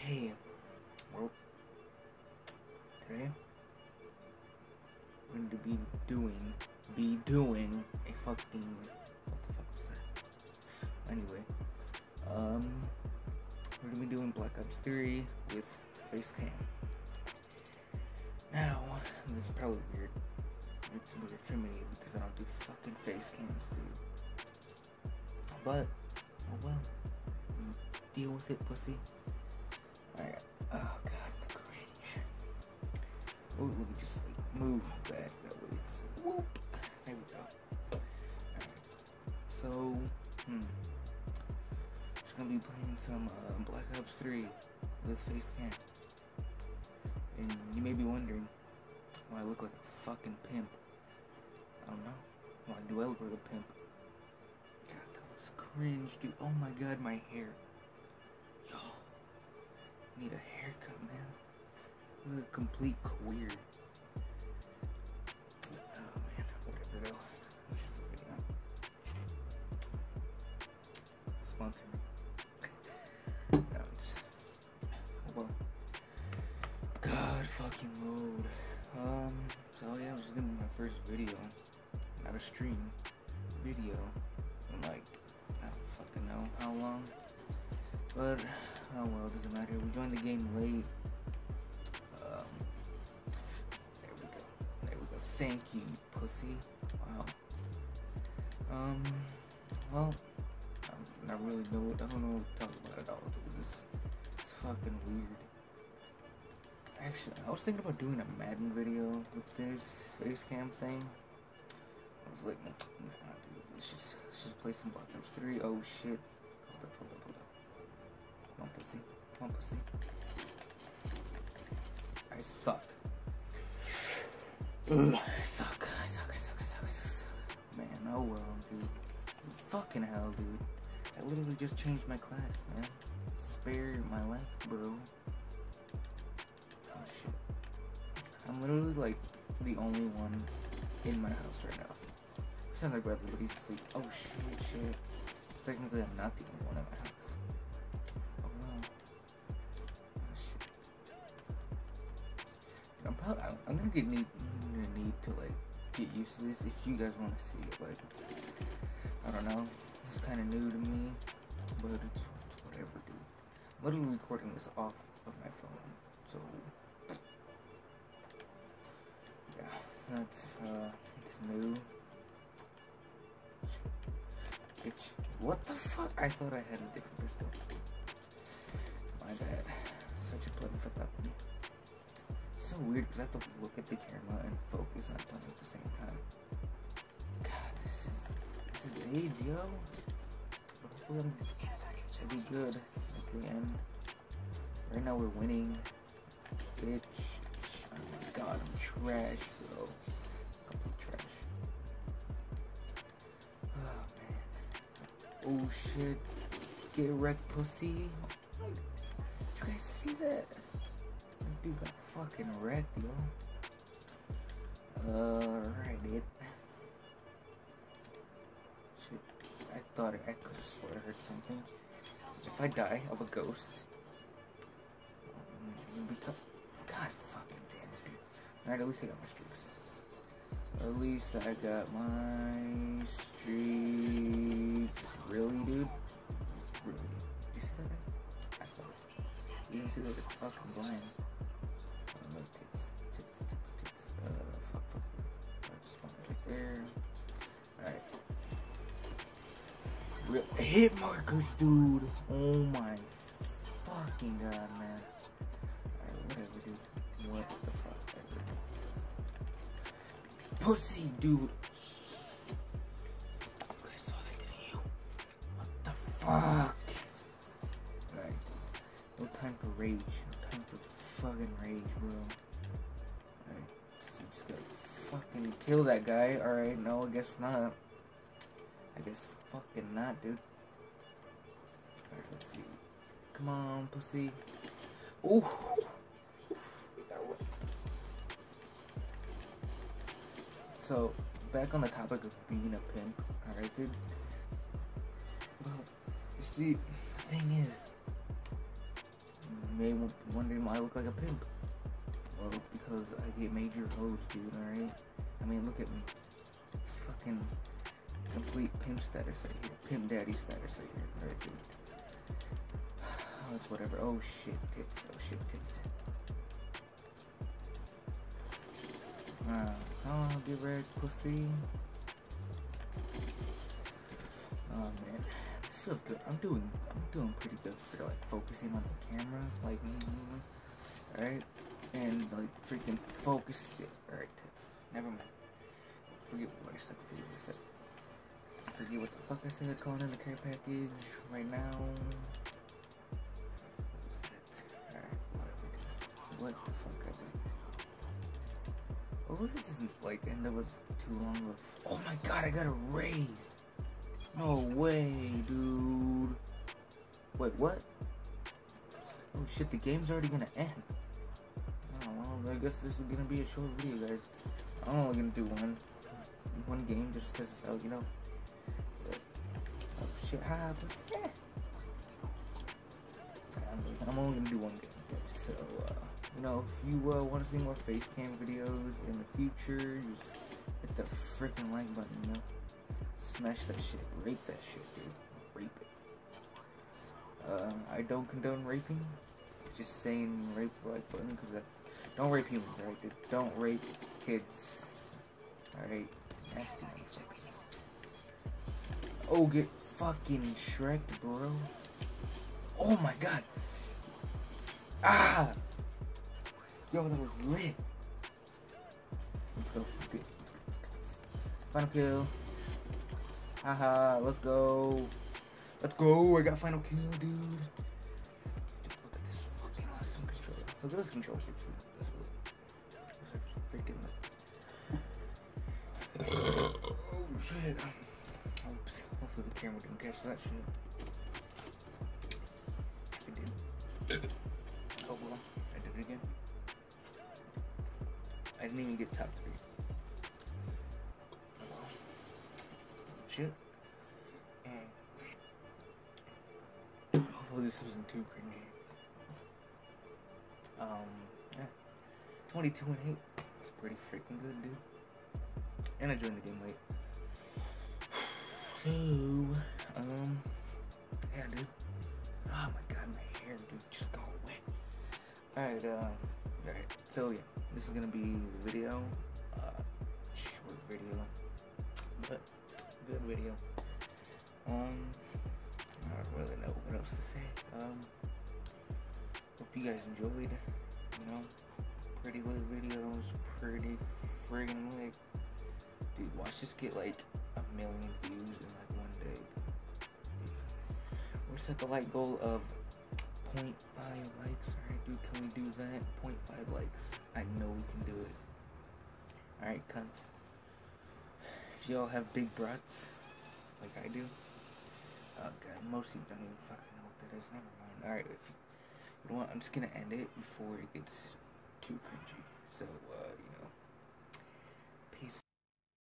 Hey, well, today we're going to be doing a fucking, what the fuck was that? Anyway, we're going to be doing Black Ops 3 with Facecam. Now, this is probably weird. It's weird for me because I don't do fucking Facecams, dude. But, oh well, deal with it, pussy. Alright, oh god, the cringe. Ooh, let me just like move back, that way it's, whoop, there we go. Alright, so, just gonna be playing some Black Ops 3 with Facecam. And you may be wondering why I look like a fucking pimp. I don't know. Why do I look like a pimp? God, that was cringe, dude. Oh my god, my hair. Yo. I need a haircut, man. I look a complete queer. Oh man, whatever though. It's just a video. Sponsor me. No, just, well. God fucking Lord. So yeah, this is gonna be my first video. Not a stream. Video. In like, I don't fucking know how long. But, oh well, doesn't matter. We joined the game late. There we go. There we go. Thank you, pussy. Wow. Well, I don't know what to talk about at all. It's fucking weird. Actually, I was thinking about doing a Madden video with this Facecam thing. I was like, nah, dude, let's just play some Black Ops 3. Oh shit. Hold up. Come on, pussy. Come on, pussy. I suck. Ugh, I suck. Man, oh well, dude. Fucking hell, dude. I literally just changed my class, man. Spare my life, bro. Oh shit. I'm literally like the only one in my house right now. It sounds like everybody's asleep. Oh shit. Technically, I'm not the only one in my house. Oh no. Oh shit. I'm gonna need to like get used to this. If you guys want to see it, like, I don't know. It's kind of new to me, but it's whatever, dude. I'm literally recording this off of my phone, so yeah, that's it's new. Bitch, what the fuck? I thought I had a different pistol. My bad. Such a button for that one. It's so weird because I have to look at the camera and focus on playing at the same time. God, this is AIDS, yo. But hopefully I'll be good at the end. Right now we're winning. Bitch. Oh my god, I'm trash, bro. Complete trash. Oh man. Oh shit. Get wrecked, pussy. Did you guys see that? That dude got fucking wrecked, yo. Alright, dude. Shit. I thought I could have swore I heard something. If I die of a ghost, God fucking damn it, dude. Alright, at least I got my streaks. At least I got my streaks. Really, dude? Really? Did you see that, guys? I saw it. You didn't see that? It's fucking blind. Oh, no, tits. Fuck. I just want it right there. Alright. Hit markers, dude. Oh my fucking god, man. Alright, whatever, dude. What the fuck ever. Pussy, dude. I saw that getting you. What the fuck? Alright. No time for rage. No time for fucking rage, bro. Alright. So just gotta fucking kill that guy. Alright, no, I guess not. I guess fucking not, dude. Alright, let's see. Come on, pussy. Ooh. So, back on the topic of being a pimp, alright, dude? Well, you see, the thing is, may be wondering why I look like a pimp. Well, it's because I get major hoes, dude, alright? I mean, look at me. It's fucking complete pimp status right here. Pimp daddy status right here, alright, dude? Oh, it's whatever. Oh, shit, tits. Oh, shit, tits. Oh, get ready, pussy. Oh, man. This feels good. I'm doing pretty good for, like, focusing on the camera. Like, alright? And, like, freaking focus it. Alright, tits. Never mind. Forget what I said. Forget what the fuck I said. Calling in the care package right now. Alright, what the fuck I did? Oh, this isn't like end up with too long of. Oh my god, I got a raise! No way, dude. Wait, what? Oh shit, the game's already gonna end. Oh, well, I guess this is gonna be a short video, guys. I'm only gonna do one game just to test this out, you know? But, oh shit, hi, pussy. I'm only gonna do one game, guys. So, you know, if you want to see more Facecam videos in the future, just hit the freaking like button, you know? Smash that shit. Rape that shit, dude. Rape it. I don't condone raping. Just saying rape the like button, because that... Don't rape humans, alright, dude? Don't rape kids. Alright? Nasty motherfuckers. Oh, get fucking Shrek'd, bro. Oh my god. Ah! Yo, that was lit. Let's go. Let's get it. Final kill. Haha, let's go. Let's go. I got final kill, dude. Look at this fucking awesome controller. Look at this controller. That's freaking lit. Oh shit. Oops. Hopefully the camera didn't catch that shit. It did. Oh well. I did it again. I didn't even get top 3. Shit. And hopefully this wasn't too cringy. Yeah. 22 and 8. It's pretty freaking good, dude. And I joined the game late. So, yeah, dude. Oh my god, my hair, dude, just got wet. Alright, so yeah. This is gonna be the video, short video, but good video. I don't really know what else to say. Hope you guys enjoyed. You know, pretty lit videos, pretty friggin' lit. Dude, watch this get like 1 million views in like one day. We're set the like goal of 0.5 likes. Alright, dude, can we do that? 0.5 likes. I know we can do it. Alright, cunts. If y'all have big brots, like I do. Oh god, most of you don't even fucking know what that is. Never mind. Alright, if you know what, I'm just gonna end it before it gets too cringy. So, you know.